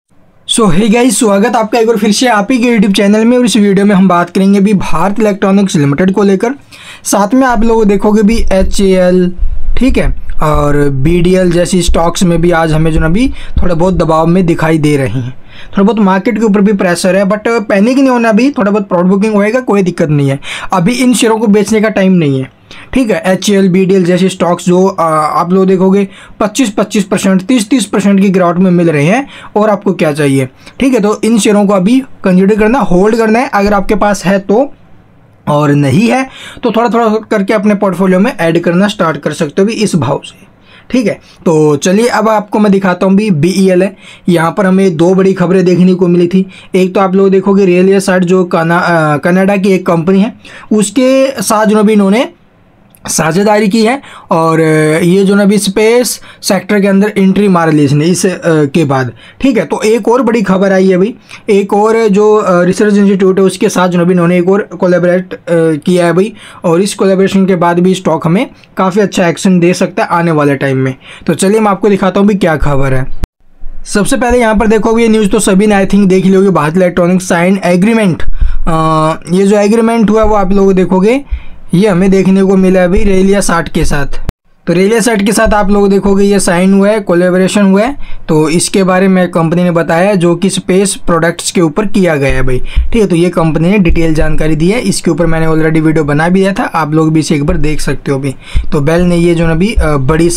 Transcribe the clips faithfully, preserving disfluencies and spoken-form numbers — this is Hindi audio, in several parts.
सो हे गाइस, स्वागत आपका एक बार फिर से आप ही के यूट्यूब चैनल में। और इस वीडियो में हम बात करेंगे भी भारत इलेक्ट्रॉनिक्स लिमिटेड को लेकर। साथ में आप लोग देखोगे भी एच ए एल, ठीक है, और बी डी एल जैसी स्टॉक्स में भी आज हमें जो ना भी थोड़ा बहुत दबाव में दिखाई दे रही हैं। थोड़ा बहुत मार्केट के ऊपर भी प्रेशर है, बट पैनिक नहीं होना, भी थोड़ा बहुत प्रॉफिट बुकिंग होएगा, कोई दिक्कत नहीं है। अभी इन शेयरों को बेचने का टाइम नहीं है, ठीक है। H A L, B D L जैसे स्टॉक्स जो आ, आप लोग देखोगे पच्चीस पच्चीस परसेंट तीस तीस परसेंट की गिरावट में मिल रहे हैं, और आपको क्या चाहिए, ठीक है। तो इन शेयरों को अभी कंसिडर करना, होल्ड करना है अगर आपके पास है तो, और नहीं है तो थोड़ा थोड़ा करके अपने पोर्टफोलियो में ऐड करना स्टार्ट कर सकते हो भी इस भाव से, ठीक है। तो चलिए अब आपको मैं दिखाता हूँ भी बी ई एल है। यहाँ पर हमें दो बड़ी खबरें देखने को मिली थी। एक तो आप लोग देखोगे रेलिया साइड जो कना कनाडा की एक कंपनी है, उसके साथ जो भी इन्होंने साझेदारी की है, और ये जो ना भी स्पेस सेक्टर के अंदर एंट्री मार ली इसने इस के बाद, ठीक है। तो एक और बड़ी खबर आई है भाई, एक और जो रिसर्च इंस्टीट्यूट है उसके साथ जो ना भी इन्होंने एक और कोलैबोरेट किया है भाई, और इस कोलैबोरेशन के बाद भी स्टॉक हमें काफ़ी अच्छा एक्शन दे सकता है आने वाले टाइम में। तो चलिए मैं आपको दिखाता हूँ भी क्या खबर है। सबसे पहले यहाँ पर देखोगे, ये न्यूज़ तो सभी ने आई थिंक देख ली होगी, भारत इलेक्ट्रॉनिक्स साइन एग्रीमेंट। ये जो एग्रीमेंट हुआ वो आप लोग देखोगे, ये हमें देखने को मिला है अभी रेलिया साठ के साथ। तो रेलिया साठ के साथ आप लोग देखोगे ये साइन हुआ है, कोलैबोरेशन हुआ है। तो इसके बारे में कंपनी ने बताया जो कि स्पेस प्रोडक्ट्स के ऊपर किया गया है भाई, ठीक है। तो ये कंपनी ने डिटेल जानकारी दी है, इसके ऊपर मैंने ऑलरेडी वीडियो बना भी दिया था, आप लोग भी इसे एक बार देख सकते हो भी। तो बेल ने ये जो ना भी बड़ी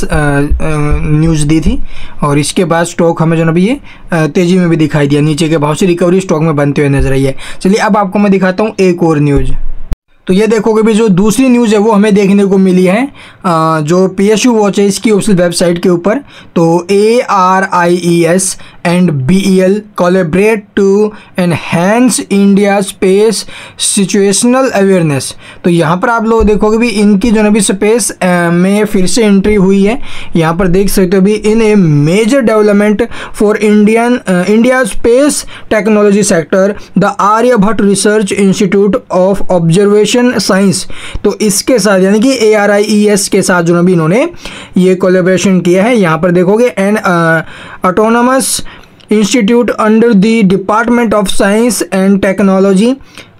न्यूज़ दी थी, और इसके बाद स्टॉक हमें जो ना भी ये तेज़ी में भी दिखाई दिया, नीचे के भाव से रिकवरी स्टॉक में बनते हुए नजर आई है। चलिए अब आपको मैं दिखाता हूँ एक और न्यूज़। तो ये देखोगे भी जो दूसरी न्यूज़ है वो हमें देखने को मिली है, जो पी एस यू वॉच है इसकी ऑफिशियल वेबसाइट के ऊपर। तो A R I E S and B E L collaborate to enhance India space situational awareness. तो यहाँ पर आप लोग देखोगे भी इनकी जो ना भी स्पेस में फिर से एंट्री हुई है। यहाँ पर देख सकते हो भी in a major development for Indian India space technology sector the Aryabhatta research institute of observation science. तो इसके साथ यानी कि ए आर आई ई एस के साथ जो ना भी इन्होंने ये कोलैबोरेशन किया है। यहाँ पर देखोगे an autonomous institute under the department of science and technology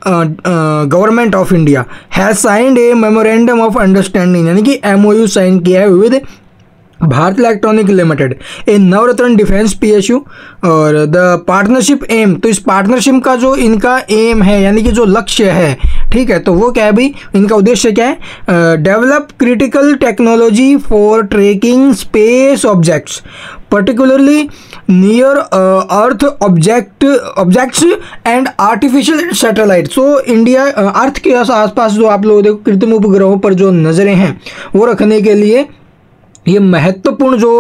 government of India has signed a memorandum of understanding, यानी कि एम ओ यू साइन किया है with Bharat electronic limited a Navratna defence P S U, और द पार्टनरशिप एम। तो इस पार्टनरशिप का जो इनका एम है, यानी कि जो लक्ष्य है, ठीक है, तो वो क्या है भाई, इनका उद्देश्य क्या है, develop critical technology for tracking space objects particularly near earth object objects and artificial satellite. So India earth के आसपास जो आप लोग देखो कृत्रिम उपग्रहों पर जो नज़रें हैं वो रखने के लिए ये महत्वपूर्ण जो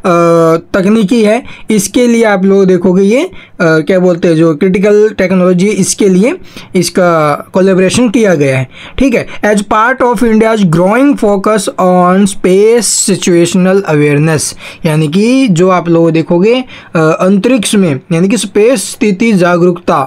तकनीकी है, इसके लिए आप लोग देखोगे ये आ, क्या बोलते हैं जो क्रिटिकल टेक्नोलॉजी, इसके लिए इसका कोलैबोरेशन किया गया है, ठीक है। As part of India's growing focus on space situational awareness, यानी कि जो आप लोग देखोगे अंतरिक्ष में, यानी कि स्पेस स्थिति जागरूकता,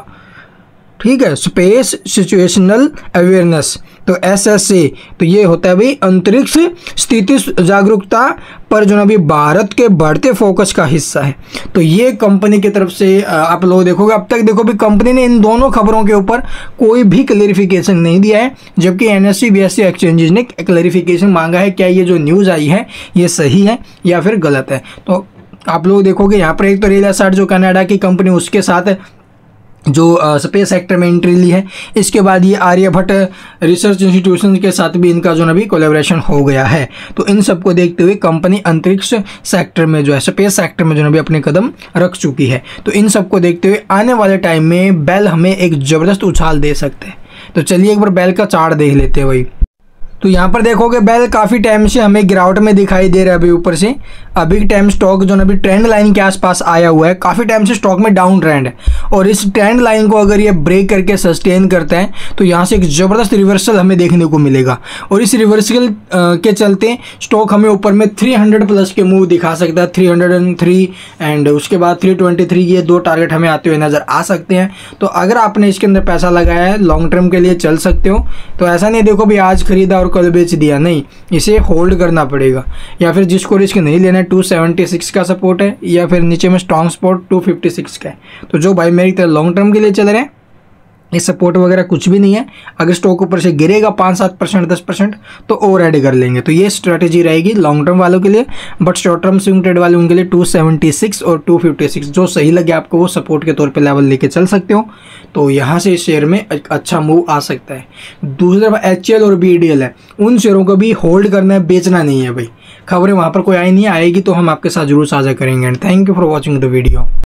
ठीक है, स्पेस सिचुएशनल अवेयरनेस, तो एस एस ए। तो ये होता है भाई अंतरिक्ष स्थिति जागरूकता पर जो ना भी भारत के बढ़ते फोकस का हिस्सा है। तो ये कंपनी की तरफ से आप लोग देखोगे, अब तक देखो भी कंपनी ने इन दोनों खबरों के ऊपर कोई भी क्लेरिफिकेशन नहीं दिया है, जबकि N S C B S C exchanges ने क्लेरिफिकेशन मांगा है क्या ये जो न्यूज़ आई है ये सही है या फिर गलत है। तो आप लोग देखोगे यहाँ पर एक तो रेलिया साठ जो कनाडा की कंपनी, उसके साथ जो स्पेस सेक्टर में एंट्री ली है, इसके बाद ये आर्यभट्ट रिसर्च इंस्टीट्यूशन के साथ भी इनका जो ना भी कोलैबोरेशन हो गया है। तो इन सबको देखते हुए कंपनी अंतरिक्ष सेक्टर में जो है, स्पेस सेक्टर में जो ना भी अपने कदम रख चुकी है। तो इन सबको देखते हुए आने वाले टाइम में बेल हमें एक ज़बरदस्त उछाल दे सकते हैं। तो चलिए एक बार बेल का चार्ट देख लेते हैं भाई। तो यहाँ पर देखोगे बेल काफ़ी टाइम से हमें गिरावट में दिखाई दे रहा है अभी ऊपर से। अभी टाइम स्टॉक जो ना अभी ट्रेंड लाइन के आसपास आया हुआ है, काफ़ी टाइम से स्टॉक में डाउन ट्रेंड है, और इस ट्रेंड लाइन को अगर ये ब्रेक करके सस्टेन करता है तो यहाँ से एक ज़बरदस्त रिवर्सल हमें देखने को मिलेगा, और इस रिवर्सल के चलते स्टॉक हमें ऊपर में तीन सौ प्लस के मूव दिखा सकता है, तीन सौ तीन एंड उसके बाद तीन सौ तेईस, ये दो टारगेट हमें आते हुए नज़र आ सकते हैं। तो अगर आपने इसके अंदर पैसा लगाया है लॉन्ग टर्म के लिए चल सकते हो। तो ऐसा नहीं देखो भी आज खरीदा और कल बेच दिया, नहीं, इसे होल्ड करना पड़ेगा, या फिर जिसको रिस्क नहीं लेना टू सेवेंटी सिक्स का सपोर्ट है या फिर नीचे में strong support two fifty six का है। तो जो भाई मेरी तरह लॉन्ग टर्म के लिए चल रहे हैं, ये सपोर्ट वगैरह कुछ भी नहीं है। अगर स्टॉक ऊपर से गिरेगा पाँच सात परसेंट दस परसेंट तो ओवर एड कर लेंगे। तो ये स्ट्रेटेजी रहेगी लॉन्ग टर्म वालों के लिए। But short term swing trade वाले उनके लिए टू सेवेंटी सिक्स और टू फिफ्टी सिक्स जो सही लगे आपको वो सपोर्ट के तौर पे लेवल लेके चल सकते हो। तो यहाँ से इस शेयर में एक अच्छा मूव आ सकता है। दूसरा एच एल और बी डी एल है, उन शेयरों को भी होल्ड करना है, बेचना नहीं है भाई। खबरें वहाँ पर कोई आई नहीं है, आएगी तो हम आपके साथ जरूर साझा करेंगे। And thank you for watching the video.